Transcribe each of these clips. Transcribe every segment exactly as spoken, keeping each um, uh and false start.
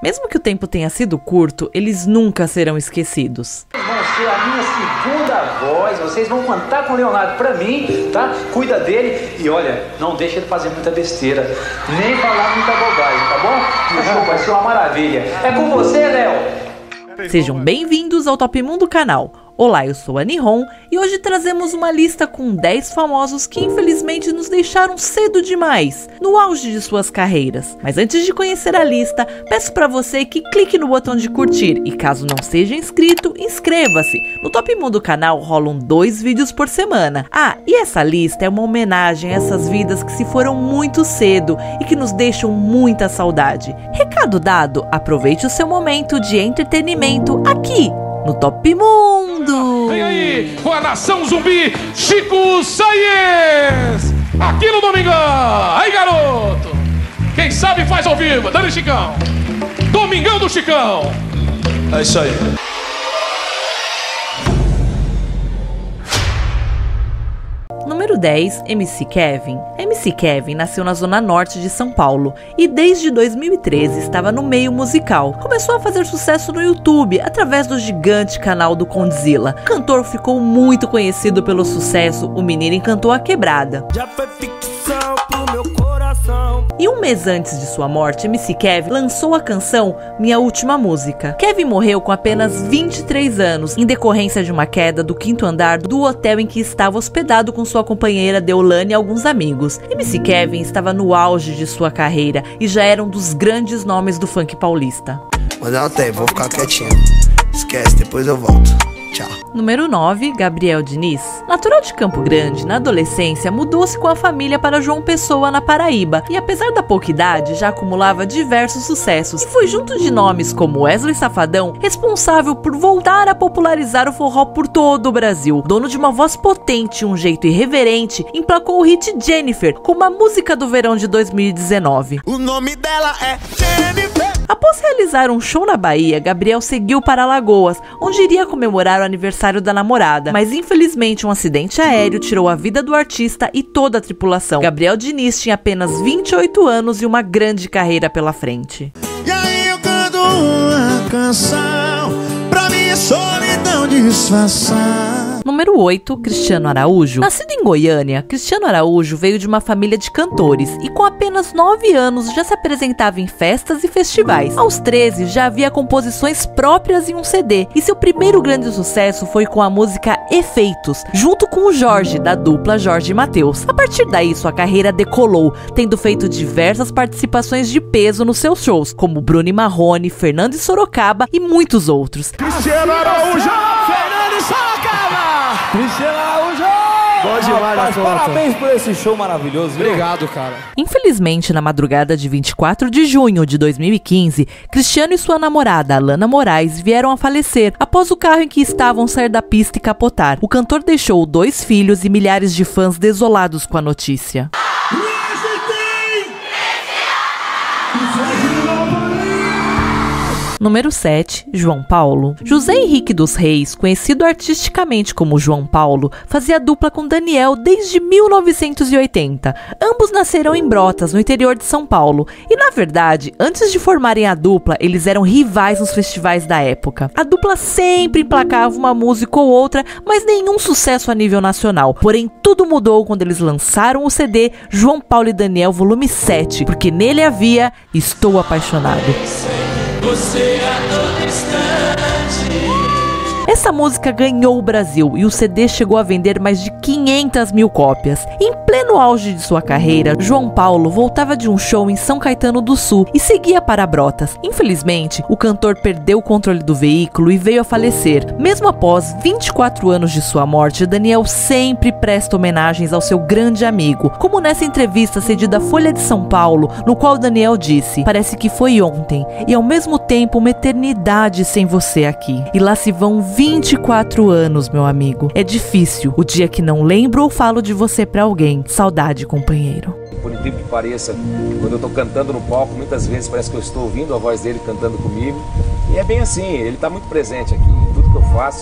Mesmo que o tempo tenha sido curto, eles nunca serão esquecidos. Vão ser a minha segunda voz, vocês vão cantar com o Leonardo pra mim, tá? Cuida dele e olha, não deixa ele fazer muita besteira, nem falar muita bobagem, tá bom? O show vai ser uma maravilha. É com você, Léo! Sejam bem-vindos ao Top Mundo Canal. Olá, eu sou a Nihon e hoje trazemos uma lista com dez famosos que infelizmente nos deixaram cedo demais, no auge de suas carreiras. Mas antes de conhecer a lista, peço para você que clique no botão de curtir e caso não seja inscrito, inscreva-se. No Top Mundo Canal rolam dois vídeos por semana. Ah, e essa lista é uma homenagem a essas vidas que se foram muito cedo e que nos deixam muita saudade. Recado dado, aproveite o seu momento de entretenimento aqui no Top Mundo! Vem aí, com a nação zumbi, Chico Sainz! Aqui no Domingão! Aí, garoto! Quem sabe faz ao vivo, Dani Chicão! Domingão do Chicão! É isso aí. Número dez, M C Kevin. M C Kevin nasceu na zona norte de São Paulo e desde dois mil e treze estava no meio musical. Começou a fazer sucesso no YouTube através do gigante canal do Condzilla. O cantor ficou muito conhecido pelo sucesso O Menino Encantou a Quebrada. Já foi ficção pro meu coração. E um mês antes de sua morte, M C Kevin lançou a canção Minha Última Música. Kevin morreu com apenas vinte e três anos em decorrência de uma queda do quinto andar do hotel em que estava hospedado com sua companheira Deolane e alguns amigos. M C Kevin estava no auge de sua carreira e já era um dos grandes nomes do funk paulista. Mas eu tenho, vou ficar quietinho. Esquece, depois eu volto. Tchau. Número nove, Gabriel Diniz. Natural de Campo Grande, na adolescência mudou-se com a família para João Pessoa, na Paraíba, e apesar da pouca idade, já acumulava diversos sucessos, e foi junto de nomes como Wesley Safadão, responsável por voltar a popularizar o forró por todo o Brasil. Dono de uma voz potente e um jeito irreverente, emplacou o hit Jennifer, como a música do verão de dois mil e dezenove. O nome dela é Jennifer. Após realizar um show na Bahia, Gabriel seguiu para Alagoas, onde iria comemorar o aniversário da namorada, mas infelizmente um acidente aéreo tirou a vida do artista e toda a tripulação. Gabriel Diniz tinha apenas vinte e oito anos e uma grande carreira pela frente. E aí eu canto uma canção pra minha solidão disfarçar. Número oito, Cristiano Araújo. Nascido em Goiânia, Cristiano Araújo veio de uma família de cantores e com apenas nove anos já se apresentava em festas e festivais. Aos treze já havia composições próprias em um C D e seu primeiro grande sucesso foi com a música Efeitos, junto com o Jorge, da dupla Jorge e Mateus. A partir daí sua carreira decolou, tendo feito diversas participações de peso nos seus shows, como Bruno e Marrone, Fernando e Sorocaba e muitos outros. Cristiano Araújo! Fernando e Sorocaba! Cristiano Araújo! Bom demais, Rapaz, parabéns por esse show maravilhoso, viu? Obrigado, cara. Infelizmente, na madrugada de vinte e quatro de junho de dois mil e quinze, Cristiano e sua namorada, Alana Moraes, vieram a falecer após o carro em que estavam sair da pista e capotar. O cantor deixou dois filhos e milhares de fãs desolados com a notícia. Número sete, João Paulo. José Henrique dos Reis, conhecido artisticamente como João Paulo, fazia dupla com Daniel desde mil novecentos e oitenta. Ambos nasceram em Brotas, no interior de São Paulo, e na verdade, antes de formarem a dupla, eles eram rivais nos festivais da época. A dupla sempre emplacava uma música ou outra, mas nenhum sucesso a nível nacional. Porém, tudo mudou quando eles lançaram o C D João Paulo e Daniel volume sete, porque nele havia Estou Apaixonado. Você a todo instante. Essa música ganhou o Brasil e o C D chegou a vender mais de quinhentas mil cópias. Em pleno auge de sua carreira, João Paulo voltava de um show em São Caetano do Sul e seguia para Brotas. Infelizmente, o cantor perdeu o controle do veículo e veio a falecer. Mesmo após vinte e quatro anos de sua morte, Daniel sempre presta homenagens ao seu grande amigo, como nessa entrevista cedida à Folha de São Paulo, no qual Daniel disse: "Parece que foi ontem e ao mesmo tempo uma eternidade sem você aqui. E lá se vão vinte e quatro anos, meu amigo. É difícil o dia que não lembro ou falo de você pra alguém. Saudade, companheiro." Por incrível que pareça, quando eu tô cantando no palco, muitas vezes parece que eu estou ouvindo a voz dele cantando comigo. E é bem assim, ele tá muito presente aqui. Em tudo que eu faço,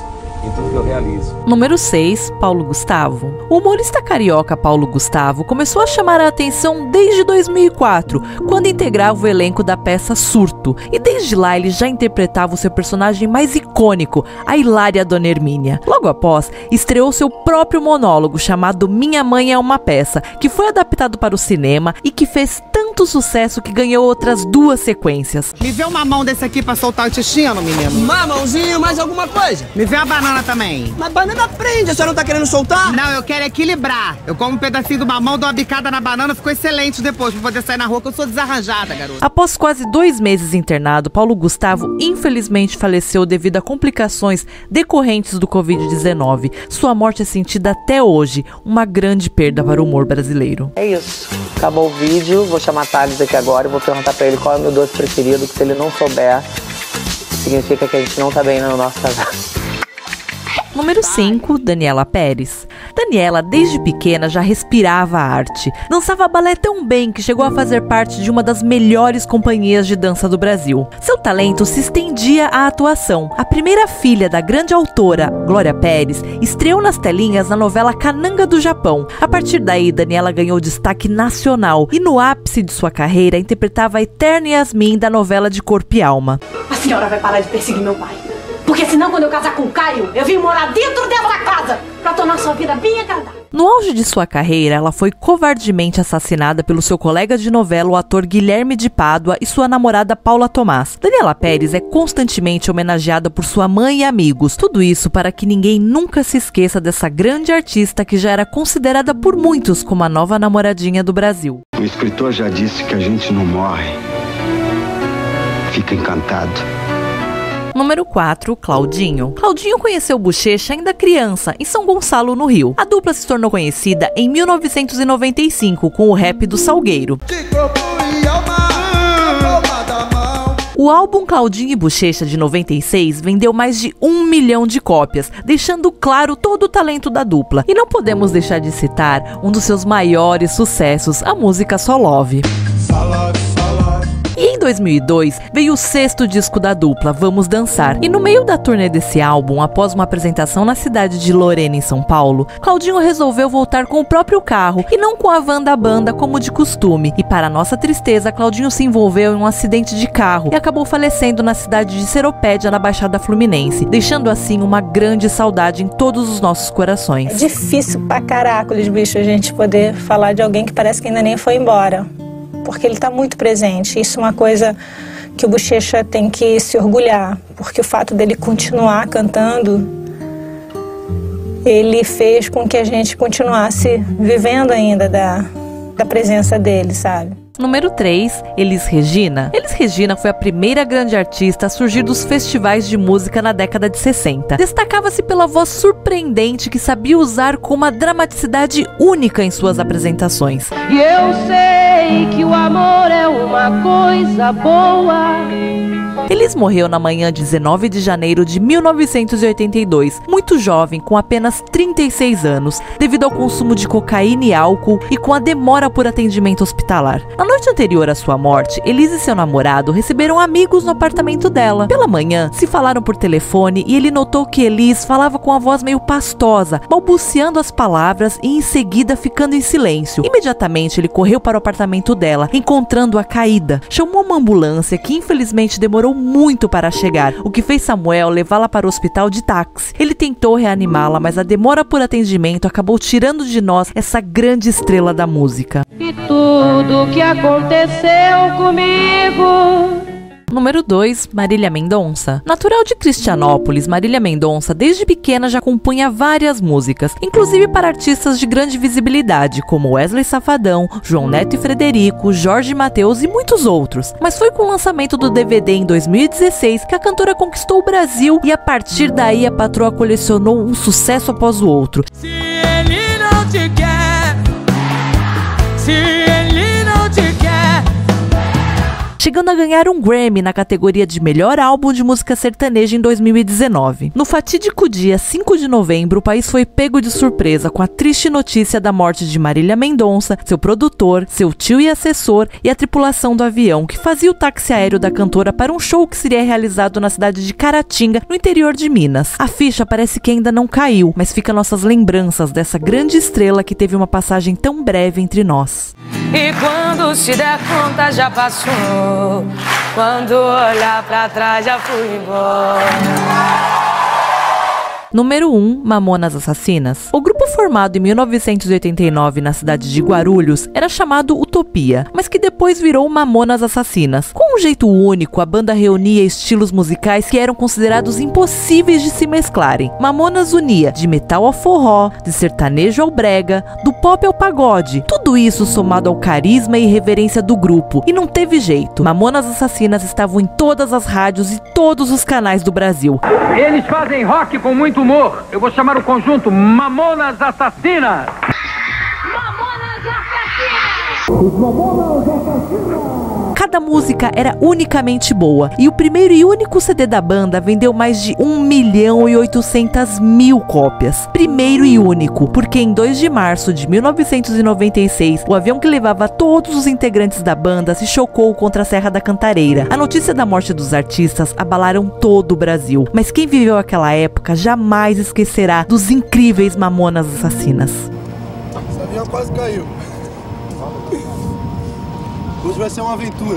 em tudo que eu realizo. Número seis, Paulo Gustavo. O humorista carioca Paulo Gustavo começou a chamar a atenção desde dois mil e quatro, quando integrava o elenco da peça Surto. E desde lá ele já interpretava o seu personagem mais icônico, a hilária Dona Hermínia. Logo após, estreou seu próprio monólogo chamado Minha Mãe é uma Peça, que foi adaptado para o cinema e que fez tanto sucesso que ganhou outras duas sequências. Me vê uma mão desse aqui pra soltar o intestino, menino. Mamãozinho, mais alguma coisa? Me vê a banana também. Mas banana prende, a senhora não tá querendo soltar? Não, eu quero equilibrar. Eu como um pedacinho do mamão, dou uma bicada na banana, ficou excelente depois, pra poder sair na rua, que eu sou desarranjada, garoto. Após quase dois meses internado, Paulo Gustavo infelizmente faleceu devido a complicações decorrentes do covid dezenove. Sua morte é sentida até hoje, uma grande perda para o humor brasileiro. É isso. Acabou o vídeo, vou chamar a Thales aqui agora e vou perguntar pra ele qual é o meu doce preferido, que se ele não souber, significa que a gente não tá bem no nosso casal. Número cinco, Daniela Pérez. Daniela, desde pequena, já respirava a arte. Dançava balé tão bem que chegou a fazer parte de uma das melhores companhias de dança do Brasil. Seu talento se estendia à atuação. A primeira filha da grande autora, Glória Pérez, estreou nas telinhas na novela Cananga do Japão. A partir daí, Daniela ganhou destaque nacional e no ápice de sua carreira interpretava a eterna Yasmin da novela de Corpo e Alma. A senhora vai parar de perseguir meu pai. Porque senão, quando eu casar com o Caio, eu vim morar dentro dessa casa pra tornar sua vida bem agradável. No auge de sua carreira, ela foi covardemente assassinada pelo seu colega de novela, o ator Guilherme de Pádua, e sua namorada Paula Tomás. Daniela Pérez é constantemente homenageada por sua mãe e amigos. Tudo isso para que ninguém nunca se esqueça dessa grande artista que já era considerada por muitos como a nova namoradinha do Brasil. O escritor já disse que a gente não morre, fica encantado. Número quatro, Claudinho. Claudinho conheceu Bochecha ainda criança, em São Gonçalo, no Rio. A dupla se tornou conhecida em mil novecentos e noventa e cinco com o rap do Salgueiro. O álbum Claudinho e Bochecha de noventa e seis vendeu mais de um milhão de cópias, deixando claro todo o talento da dupla. E não podemos deixar de citar um dos seus maiores sucessos, a música Só Love. E em dois mil e dois, veio o sexto disco da dupla, Vamos Dançar. E no meio da turnê desse álbum, após uma apresentação na cidade de Lorena, em São Paulo, Claudinho resolveu voltar com o próprio carro e não com a van da banda como de costume. E para nossa tristeza, Claudinho se envolveu em um acidente de carro e acabou falecendo na cidade de Seropédia, na Baixada Fluminense, deixando assim uma grande saudade em todos os nossos corações. É difícil pra caracoles, bicho, a gente poder falar de alguém que parece que ainda nem foi embora. Porque ele está muito presente. Isso é uma coisa que o Bochecha tem que se orgulhar, porque o fato dele continuar cantando, ele fez com que a gente continuasse vivendo ainda da, da presença dele, sabe? Número três, Elis Regina. Elis Regina foi a primeira grande artista a surgir dos festivais de música na década de sessenta. Destacava-se pela voz surpreendente que sabia usar com uma dramaticidade única em suas apresentações. E eu sei que o amor é uma coisa boa. Elis morreu na manhã de dezenove de janeiro de mil novecentos e oitenta e dois, muito jovem, com apenas trinta e seis anos, devido ao consumo de cocaína e álcool e com a demora por atendimento hospitalar. Na noite anterior à sua morte, Elis e seu namorado receberam amigos no apartamento dela. Pela manhã, se falaram por telefone e ele notou que Elis falava com a voz meio pastosa, balbuciando as palavras e em seguida ficando em silêncio. Imediatamente ele correu para o apartamento dela, encontrando-a caída. Chamou uma ambulância que infelizmente demorou muito para chegar, o que fez Samuel levá-la para o hospital de táxi. Ele tentou reanimá-la, mas a demora por atendimento acabou tirando de nós essa grande estrela da música. E tudo que aconteceu comigo. Número dois, Marília Mendonça. Natural de Cristianópolis, Marília Mendonça desde pequena já compunha várias músicas, inclusive para artistas de grande visibilidade, como Wesley Safadão, João Neto e Frederico, Jorge Mateus e muitos outros. Mas foi com o lançamento do D V D em dois mil e dezesseis que a cantora conquistou o Brasil e a partir daí a patroa colecionou um sucesso após o outro. Se ele não te quer, se ele não te quer, chegando a ganhar um Grammy na categoria de melhor álbum de música sertaneja em dois mil e dezenove. No fatídico dia cinco de novembro, o país foi pego de surpresa com a triste notícia da morte de Marília Mendonça, seu produtor, seu tio e assessor e a tripulação do avião que fazia o táxi aéreo da cantora para um show que seria realizado na cidade de Caratinga, no interior de Minas. A ficha parece que ainda não caiu, mas fica nossas lembranças dessa grande estrela que teve uma passagem tão breve entre nós. E quando se der conta já passou, quando olhar pra trás já fui embora. Número um, Mamonas Assassinas. O grupo formado em mil novecentos e oitenta e nove na cidade de Guarulhos era chamado Utopia, mas que depois virou Mamonas Assassinas. Com um jeito único, a banda reunia estilos musicais que eram considerados impossíveis de se mesclarem. Mamonas unia de metal ao forró, de sertanejo ao brega, do pop ao pagode. Tudo isso somado ao carisma e irreverência do grupo. E não teve jeito. Mamonas Assassinas estavam em todas as rádios e todos os canais do Brasil. Eles fazem rock com muito humor. Eu vou chamar o conjunto Mamonas Assassinas. Mamonas Assassinas! Mamonas Assassinas! Cada música era unicamente boa, e o primeiro e único C D da banda vendeu mais de um milhão e oitocentas mil cópias. Primeiro e único, porque em dois de março de mil novecentos e noventa e seis, o avião que levava todos os integrantes da banda se chocou contra a Serra da Cantareira. A notícia da morte dos artistas abalaram todo o Brasil, mas quem viveu aquela época jamais esquecerá dos incríveis Mamonas Assassinas. Esse avião quase caiu. Hoje vai ser uma aventura.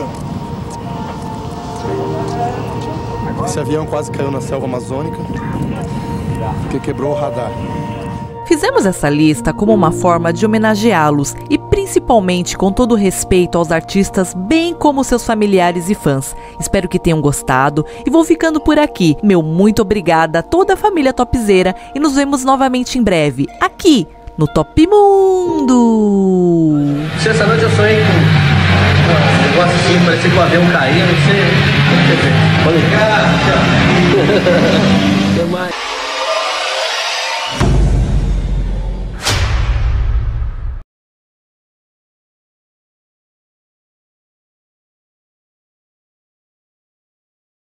Esse avião quase caiu na selva amazônica, porque quebrou o radar. Fizemos essa lista como uma forma de homenageá-los e principalmente com todo respeito aos artistas, bem como seus familiares e fãs. Espero que tenham gostado e vou ficando por aqui. Meu muito obrigada a toda a família topzeira e nos vemos novamente em breve, aqui no Top Mundo. Essa noite eu sonhei com um negócio assim, parecia que o avião caía, não sei. Obrigado, tchau. Até mais.